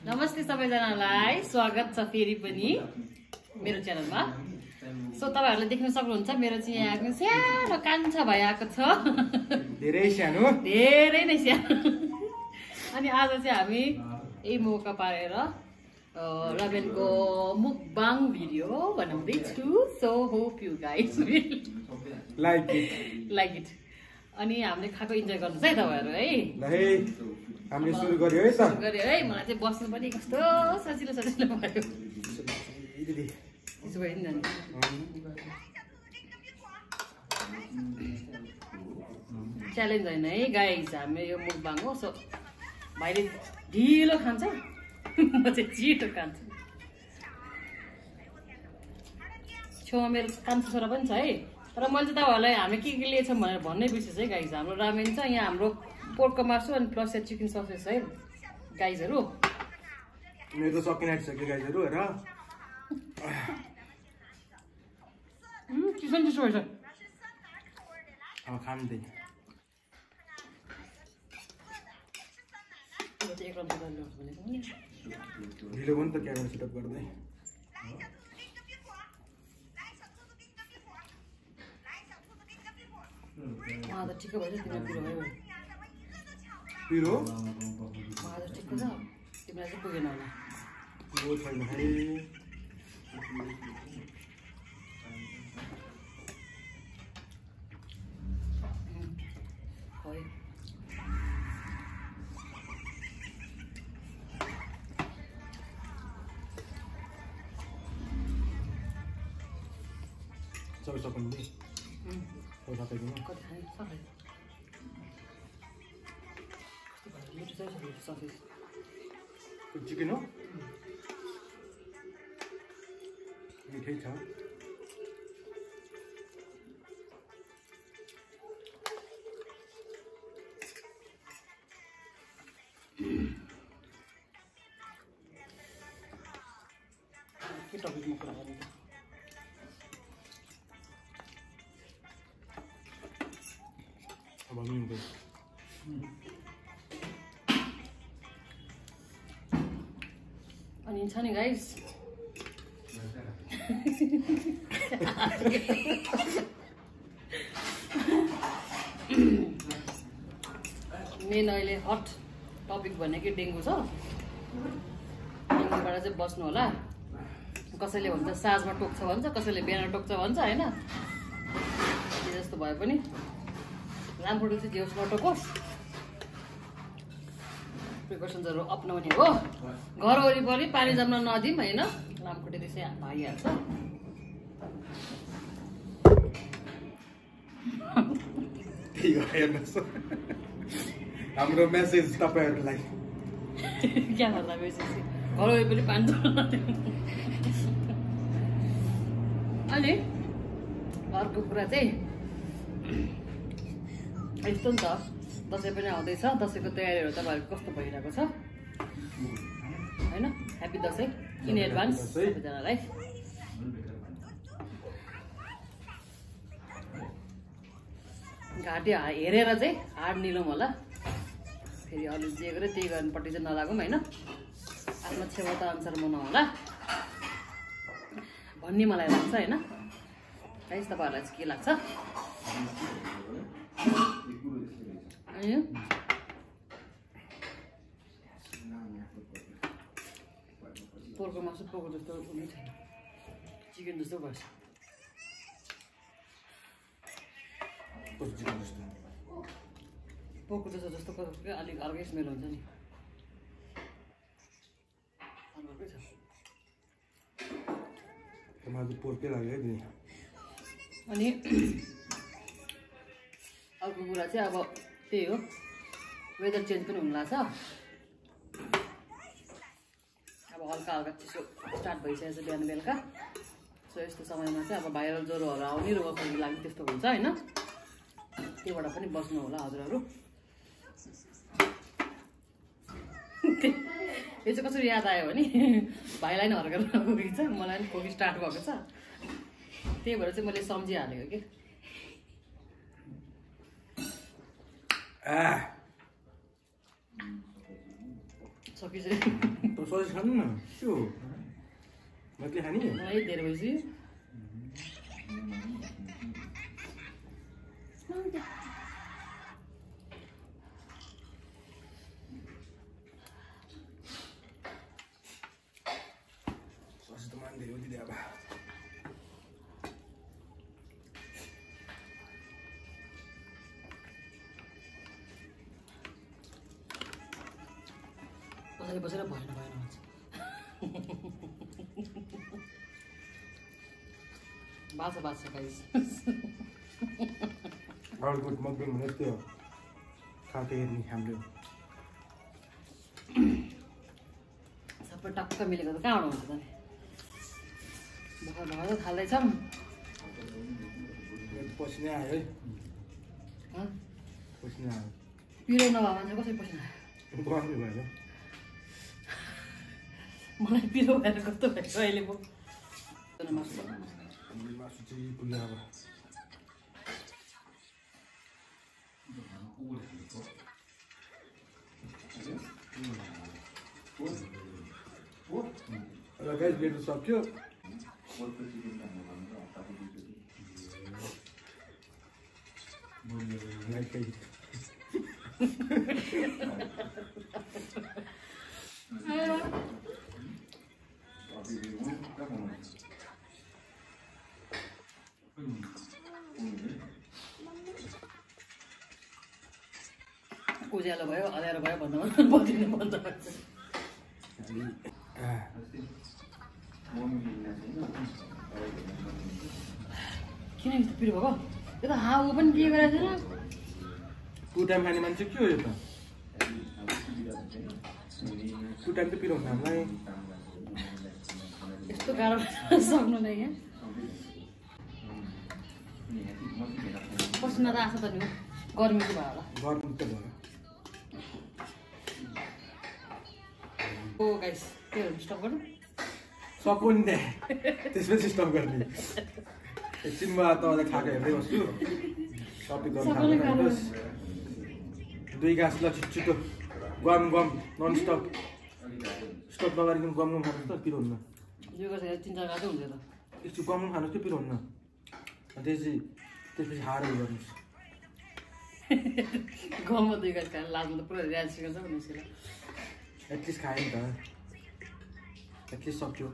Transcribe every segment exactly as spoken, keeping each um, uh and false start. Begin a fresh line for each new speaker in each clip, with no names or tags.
नमस्ते सबैजनालाई स्वागत छ फेरि पनि मेरो च्यानलमा। सो तपाईहरुले देख्न सक्नुहुन्छ मेरो चाहिँ यहाँ सानो कान्छा भाइ आएको छ।
धेरै सानो,
धेरै नै सानो। अनि आज चाहिँ हामी यही मौका पारेर रामेनको मुकबाङ भिडियो बनाउँदै छु। So hope you guys will
like it
like it. अनि हामीले खाएको इन्जोय गर्नुहोस् है तपाईहरु है।
ल है हामीले सुरु गर्यो है त।
सुरु गर्यो है। मलाई चाहिँ बस्नु पनि कस्तो सजिलो सजिलो भयो।
दिदी
त्यसो भयो नि नानी। च्यालेन्ज होइन है गाइस, हामी यो मुकबाङ हो। सो भाइले ढिलो खान्छ, म चाहिँ छिटो खान्छु। छेउमा मेरो कान्छो छोरा पनि छ है। र मैले चाहिँ तपाईँहरूलाई हामी के के लिएछौँ भनेर भन्नै बिर्सेछु है गाइस। हाम्रो रामेन छ, यहाँ हाम्रो पोर्कको मासु अनि प्लस चाहिँ चिकन ससेस है गाइसहरू।
मेरो त सकिन आँटिसक्यो गाइसहरू हेर।
चिसो चिसो भएछ।
अब खान्दै ढिलो पनि त क्यामेरा सेटअप गर्दै।
मलाई त ठिकै भएछ, तिमीलाई पिरो भयो।
पिरो
मलाई त ठिकै छ, तिमीलाई चाहिँ पुगेन होला।
पिरो छैन है। सबै सकिनु नि। कति खाइदिनु?
कति खाने सबै मिठो छ ससेस।
चिकन हो, मिठै छ।
के टपिकमा कुरा गर्ने?
अब मिल्दै
अनि छ नि गाइस, मेन अहिले हट टपिक भनेकै डेङ्गु छ। डेङ्गुबाट चाहिँ बस्नु होला। कसैले भन्छ साँझमा टोक्छ भन्छ, कसैले बिहान टोक्छ भन्छ होइन। जे जस्तो भए पनि लामखुट्टे चाहिँ जेहोस् नटोकोस्, प्रिकसन्सहरू अपनाउने हो। घर वरिपरि पानी जम्न नदिउँ होइन, लामखुट्टे त्यसै भागिहाल्छ।
त्यही हो हेर्नुहोस् हाम्रो मेसेज तपाईँहरूलाई।
क्या भन्दा मेसेज? घर वरिपरि पानी जम्न नदिउँ। अनि अर्को कुरा चाहिँ यस्तो नि त, दसैँ पनि आउँदैछ। दसैँको तयारीहरू तपाईँहरूको कस्तो भइरहेको छ होइन? ह्याप्पी दसैँ इन एडभान्स सबैजनालाई। घाँटी हेरेर चाहिँ हाड निलौँ होला। फेरि अरू जे गरे त्यही गर्नुपट्टि चाहिँ नलागौँ होइन। आफ्नो क्षमता अनुसार मनाउँ होला भन्ने मलाई लाग्छ होइन। गाइस तपाईँहरूलाई चाहिँ के लाग्छ? अनि पोर्कको मासु पोर्को जस्तो कुनै छैन, चिकन जस्तो भएछ। पोर्को जस्तो जस्तो अलिक अर्कै स्मेल हुन्छ नि। अर्कै छ।
मलाई पोर्कै लाग्यो है दिदी।
अनि अर्को कुरा चाहिँ अब त्यही हो, वेदर चेन्ज पनि हुन लाग्छ। अब हल्का हल्का चिसो स्टार्ट भइसकेको छ बिहान बेलुका। सो यस्तो समयमा चाहिँ अब भाइरल ज्वरोहरू आउने, रोगखोकी लाग्ने त्यस्तो हुन्छ होइन। त्योबाट पनि बस्नु होला हजुरहरू। यो चाहिँ कसरी याद आयो भने भाइलाई नै हर्केर पुगेको छ, मलाई पनि खोकी स्टार्ट भएको छ। त्यही भएर चाहिँ मैले सम्झिहालेको कि सकिसक्यो।
सस खानु न के हो मात्रै खाने
मलाई धेरै भएपछि
सस त मान धेरै हो दिदी अब
बसेर बसेर भएन भएन भन्छ बाछा बाछा गाइस
अर्को मकबङ भने त्यो खाँदै हेर्ने हाम्रो
सबै टक्क मिलेको त कहाँबाट हुन्छ त नि भर्खर भर्खर थाल्दैछौँ
पसिना आयो है
हँ
पसिना आयो
पिरो नभए मान्छे कसरी पसिना आयो
गरमै भएर
मलाई पिरो भएर कस्तो भयो अहिले म
मासु चाहिँ पुग्यो अब ल गाइस बेड सक्यो
उज्यालो भयो अँध्यारो भयो भन्दा बदिनु बन्द भएको किन यस्तो पिरो भएको यो त हाउ पनि के गरेको छैन
टु टाइम खाने मान्छे के हो यो त टु टाइम त पिरो हामीलाई
यस्तो गाह्रो सक्नु नै यहाँ पसिना त आएको त नि गर्मीको भयो होला
गर्मी त भयो
ओ गाइस के हुन्छ स्टप गर्नु
सक्यो नि त्यहाँ त्यसपछि स्टप गर्ने एकछिनमा तपाईँलाई खाएको हेर्दै बस्छु टपिक गर्नु थाल्नुहोस् दुई गाँस ल छिटो छिटो गम गम नन स्टप स्टप नगरिकन गम गम खानुहोस् त पिरो हुन्न
यो गर्छ तिन चार गाँसै हुन्छ त
एकछिन गम गम खानुहोस् त पिरो हुन्न त्यसपछि त्यसपछि हारेर गर्नुहोस्
गाउँमा दुई गाँस खाएर लाजमा त पुरा रियाज सिकाउँछ नि उसले
एटलिस्ट खायो नि त एटलिस्ट सक्यो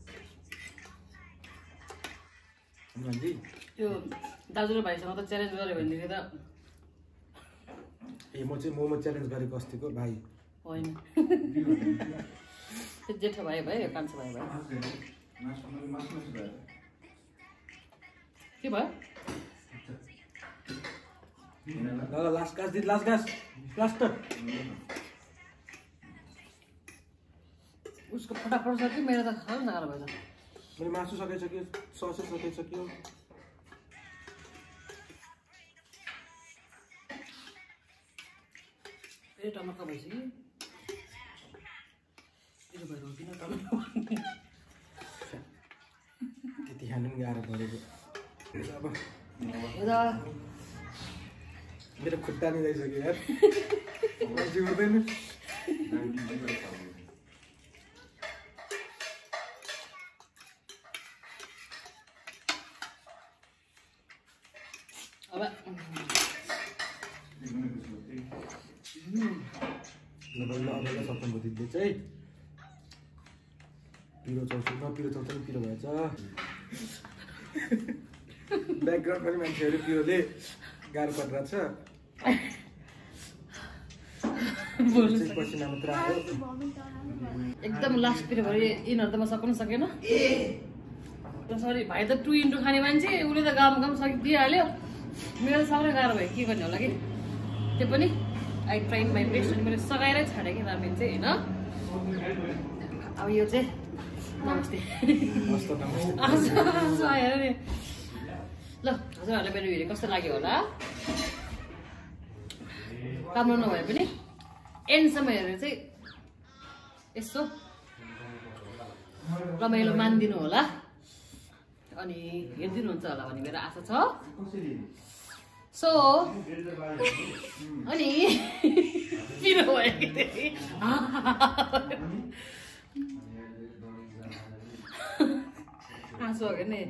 भन्दै
त्यो दाजु र भाइसँग त च्यालेन्ज गऱ्यो भनेदेखि त
ए म चाहिँ मोमो च्यालेन्ज गरेको अस्तिको भाइ
होइन त्यो जेठो भाइ भयो कान्छो भाइ भयो के भयो
ल लास्ट गाँस दिदी लास्ट गाँस लास्ट
उसको फटाफट सक्यो मेरो त खानु नगाह्रो भयो त
मैले मासु सकाइसक्यो ससै सकाइसक्यो
फेरि टमाटर भइसक्यो पिरो भएर हो किन टमाटर
त्यति खानु पनि गाह्रो परेको अब
यता
मेरो खुट्टा नि गइसक्यो यार मान्छे उठ्दैन
अब
बल्ल बल्ल सक्नु दिदीले चाहिँ पिरो चल्छ नपिरो चल्छ नि पिरो भएछ ब्याकग्राउन्ड पनि मान्छेहरू पिरोले गाह्रो परिरहेको छ पसिना मात्र आयो
एकदम लास्ट पिरो भयो यिनीहरू त म सक्नु सकेन सरी भाइ त टु इन्टु खाने मान्छे उसले त गाम गाम सकिदिइहाल्यो मेरो त सक्नै गाह्रो भयो के गर्ने होला कि त्यो पनि आई ट्राइड माई बेस्ट अनि मैले सघाएरै छाडेँ कि रामेन चाहिँ होइन अब यो चाहिँ नमस्ते आएर नि ल हजुरहरूलाई मेरो भिडियो कस्तो लाग्यो होला राम्रो नभए पनि एन्डसम्म हेरेर चाहिँ यसो रमाइलो मानिदिनु होला अनि हेरिदिनुहुन्छ होला भन्ने मेरो आशा छ सो अनि पिरो भयो कि आँसु हो नि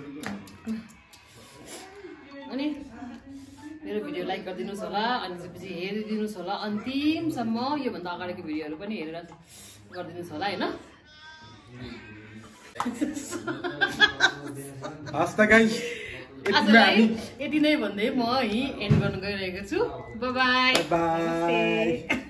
अनि मेरो भिडियो लाइक गरिदिनुहोस् होला अनि त्यसपछि हेरिदिनुहोस् होला अन्तिमसम्म योभन्दा अगाडिको भिडियोहरू पनि हेरेर गरिदिनुहोस् होला होइन
हस् त गाइस
आजलाई यति नै भन्दै म यहीँ एन्ड गर्न गइरहेको छु बाई बाई
बाई